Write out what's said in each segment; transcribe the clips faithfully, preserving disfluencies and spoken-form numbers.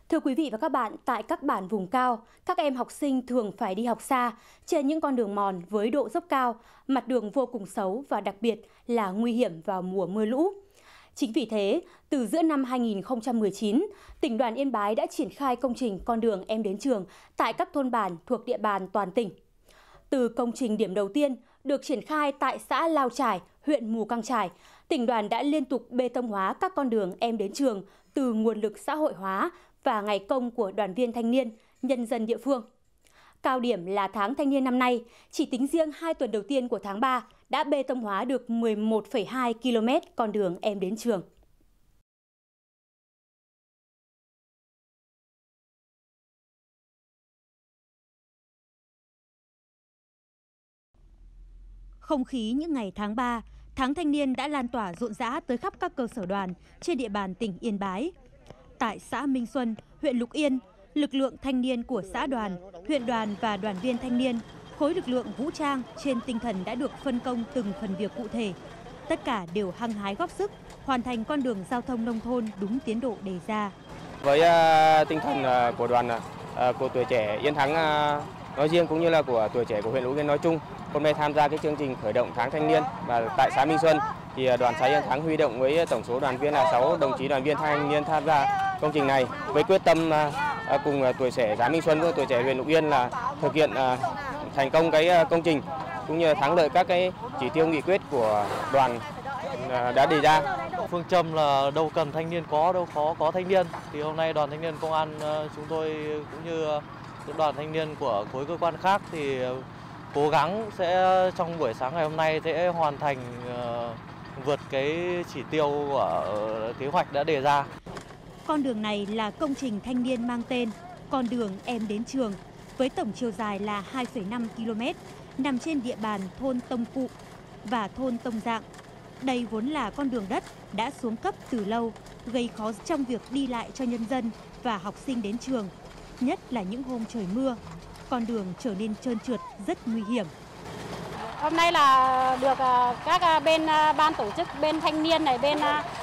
Thưa quý vị và các bạn, tại các bản vùng cao, các em học sinh thường phải đi học xa trên những con đường mòn với độ dốc cao, mặt đường vô cùng xấu và đặc biệt là nguy hiểm vào mùa mưa lũ. Chính vì thế, từ giữa năm hai nghìn không trăm mười chín, tỉnh đoàn Yên Bái đã triển khai công trình Con đường em đến trường tại các thôn bản thuộc địa bàn toàn tỉnh. Từ công trình điểm đầu tiên được triển khai tại xã Lao Trải, huyện Mù Cang Chải, tỉnh đoàn đã liên tục bê tông hóa các con đường em đến trường từ nguồn lực xã hội hóa và ngày công của đoàn viên thanh niên, nhân dân địa phương. Cao điểm là tháng thanh niên năm nay, chỉ tính riêng hai tuần đầu tiên của tháng ba đã bê tông hóa được mười một phẩy hai ki lô mét con đường em đến trường. Không khí những ngày tháng ba, tháng thanh niên đã lan tỏa rộn rã tới khắp các cơ sở đoàn trên địa bàn tỉnh Yên Bái. Tại xã Minh Xuân, huyện Lục Yên, lực lượng thanh niên của xã đoàn, huyện đoàn và đoàn viên thanh niên, khối lực lượng vũ trang trên tinh thần đã được phân công từng phần việc cụ thể. Tất cả đều hăng hái góp sức, hoàn thành con đường giao thông nông thôn đúng tiến độ đề ra. Với uh, tinh thần uh, của đoàn uh, của tuổi trẻ Yên Thắng uh, nói riêng cũng như là của tuổi trẻ của huyện Lục Yên nói chung, hôm nay tham gia cái chương trình khởi động tháng thanh niên và tại xã Minh Xuân thì đoàn xã Yên Thắng huy động với tổng số đoàn viên là sáu đồng chí đoàn viên thanh niên tham gia công trình này với quyết tâm uh, cùng tuổi trẻ xã Minh Xuân với tuổi trẻ huyện Lục Yên là thực hiện uh, thành công cái công trình cũng như thắng lợi các cái chỉ tiêu nghị quyết của đoàn uh, đã đề ra. Phương châm là đâu cần thanh niên có, đâu khó có thanh niên. Thì hôm nay đoàn thanh niên công an chúng tôi cũng như đoàn thanh niên của khối cơ quan khác thì cố gắng sẽ trong buổi sáng ngày hôm nay sẽ hoàn thành uh, vượt cái chỉ tiêu của kế hoạch đã đề ra. Con đường này là công trình thanh niên mang tên Con đường em đến trường với tổng chiều dài là hai phẩy năm ki lô mét, nằm trên địa bàn thôn Tông Phụ và thôn Tông Dạng. Đây vốn là con đường đất đã xuống cấp từ lâu, gây khó trong việc đi lại cho nhân dân và học sinh đến trường, nhất là những hôm trời mưa. Con đường trở nên trơn trượt, rất nguy hiểm. Hôm nay là được các bên ban tổ chức, bên thanh niên này, bên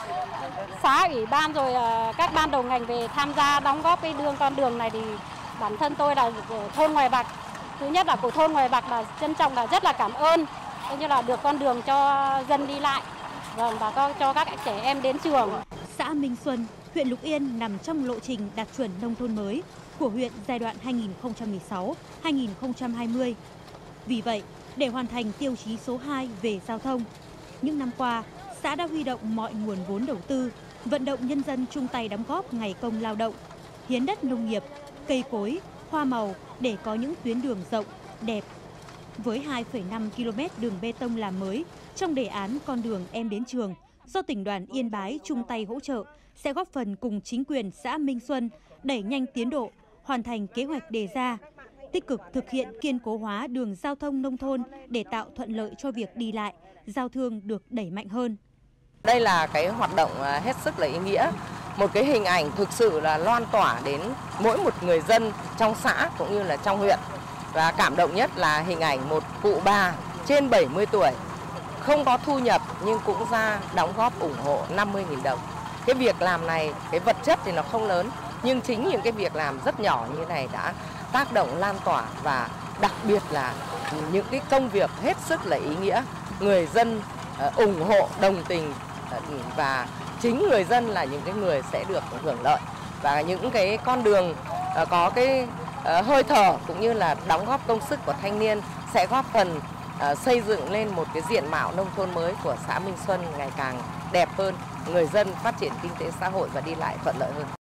xã ủy ban rồi các ban đầu ngành về tham gia đóng góp cái đường con đường này thì bản thân tôi là của thôn Ngoài Bạc. Thứ nhất là của thôn Ngoài Bạc là trân trọng là rất là cảm ơn, như là được con đường cho dân đi lại và cho các trẻ em đến trường. Xã Minh Xuân, huyện Lục Yên nằm trong lộ trình đạt chuẩn nông thôn mới của huyện giai đoạn hai nghìn không trăm mười sáu đến hai nghìn không trăm hai mươi. Vì vậy, để hoàn thành tiêu chí số hai về giao thông, những năm qua, xã đã huy động mọi nguồn vốn đầu tư, vận động nhân dân chung tay đóng góp ngày công lao động, hiến đất nông nghiệp, cây cối, hoa màu để có những tuyến đường rộng, đẹp. Với hai phẩy năm ki lô mét đường bê tông làm mới trong đề án Con đường em đến trường do tỉnh đoàn Yên Bái chung tay hỗ trợ sẽ góp phần cùng chính quyền xã Minh Xuân đẩy nhanh tiến độ, hoàn thành kế hoạch đề ra, tích cực thực hiện kiên cố hóa đường giao thông nông thôn để tạo thuận lợi cho việc đi lại, giao thương được đẩy mạnh hơn. Đây là cái hoạt động hết sức là ý nghĩa, một cái hình ảnh thực sự là loan tỏa đến mỗi một người dân trong xã cũng như là trong huyện. Và cảm động nhất là hình ảnh một cụ bà trên bảy mươi tuổi, không có thu nhập nhưng cũng ra đóng góp ủng hộ năm mươi nghìn đồng. Cái việc làm này, cái vật chất thì nó không lớn, nhưng chính những cái việc làm rất nhỏ như này đã tác động lan tỏa và đặc biệt là những cái công việc hết sức là ý nghĩa. Người dân uh, ủng hộ, đồng tình uh, và chính người dân là những cái người sẽ được hưởng lợi. Và những cái con đường uh, có cái uh, hơi thở cũng như là đóng góp công sức của thanh niên sẽ góp phần uh, xây dựng lên một cái diện mạo nông thôn mới của xã Minh Xuân ngày càng đẹp hơn, người dân phát triển kinh tế xã hội và đi lại thuận lợi hơn.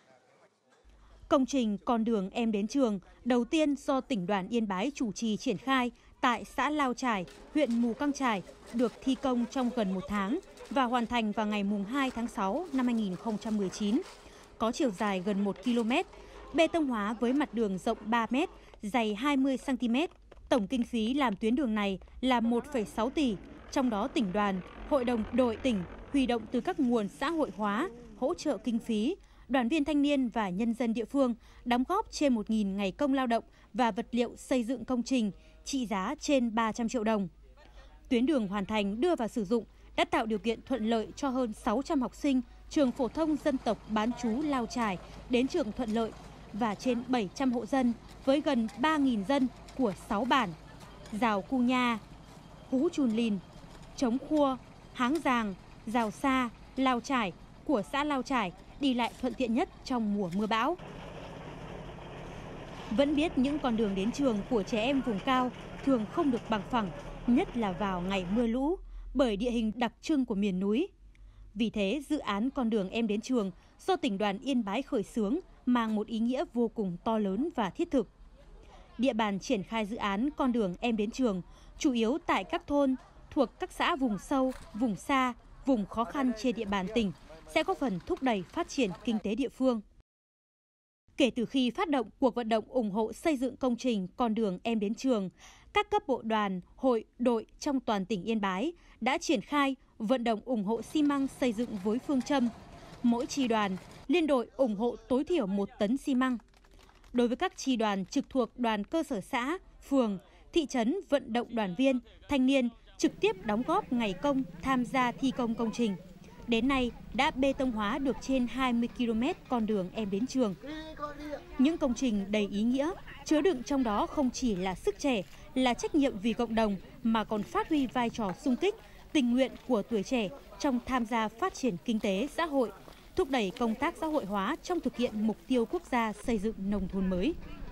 Công trình Con đường em đến trường đầu tiên do tỉnh đoàn Yên Bái chủ trì triển khai tại xã Lao Trải, huyện Mù Cang Chải được thi công trong gần một tháng và hoàn thành vào ngày mùng hai tháng sáu năm hai nghìn không trăm mười chín. Có chiều dài gần một ki lô mét, bê tông hóa với mặt đường rộng ba mét, dày hai mươi xăng ti mét. Tổng kinh phí làm tuyến đường này là một phẩy sáu tỷ, trong đó tỉnh đoàn, hội đồng đội tỉnh huy động từ các nguồn xã hội hóa, hỗ trợ kinh phí, đoàn viên thanh niên và nhân dân địa phương đóng góp trên một nghìn ngày công lao động và vật liệu xây dựng công trình trị giá trên ba trăm triệu đồng. Tuyến đường hoàn thành đưa vào sử dụng đã tạo điều kiện thuận lợi cho hơn sáu trăm học sinh trường phổ thông dân tộc bán trú Lao Chải đến trường thuận lợi và trên bảy trăm hộ dân với gần ba nghìn dân của sáu bản: Giào Cu Nha, Hú Chùn Lìn, Trống Khua, Háng Giàng, Giào Sa, Lao Chải của xã Lao Chải đi lại thuận tiện nhất trong mùa mưa bão. Vẫn biết những con đường đến trường của trẻ em vùng cao thường không được bằng phẳng, nhất là vào ngày mưa lũ, bởi địa hình đặc trưng của miền núi. Vì thế, dự án Con đường em đến trường do tỉnh đoàn Yên Bái khởi xướng mang một ý nghĩa vô cùng to lớn và thiết thực. Địa bàn triển khai dự án Con đường em đến trường chủ yếu tại các thôn thuộc các xã vùng sâu, vùng xa, vùng khó khăn trên địa bàn tỉnh sẽ có phần thúc đẩy phát triển kinh tế địa phương. Kể từ khi phát động cuộc vận động ủng hộ xây dựng công trình Con đường em đến trường, các cấp bộ đoàn, hội, đội trong toàn tỉnh Yên Bái đã triển khai vận động ủng hộ xi măng xây dựng với phương châm mỗi chi đoàn, liên đội ủng hộ tối thiểu một tấn xi măng. Đối với các chi đoàn trực thuộc đoàn cơ sở xã, phường, thị trấn vận động đoàn viên, thanh niên trực tiếp đóng góp ngày công tham gia thi công công trình. Đến nay đã bê tông hóa được trên hai mươi ki lô mét con đường em đến trường. Những công trình đầy ý nghĩa, chứa đựng trong đó không chỉ là sức trẻ, là trách nhiệm vì cộng đồng mà còn phát huy vai trò xung kích, tình nguyện của tuổi trẻ trong tham gia phát triển kinh tế, xã hội, thúc đẩy công tác xã hội hóa trong thực hiện mục tiêu quốc gia xây dựng nông thôn mới.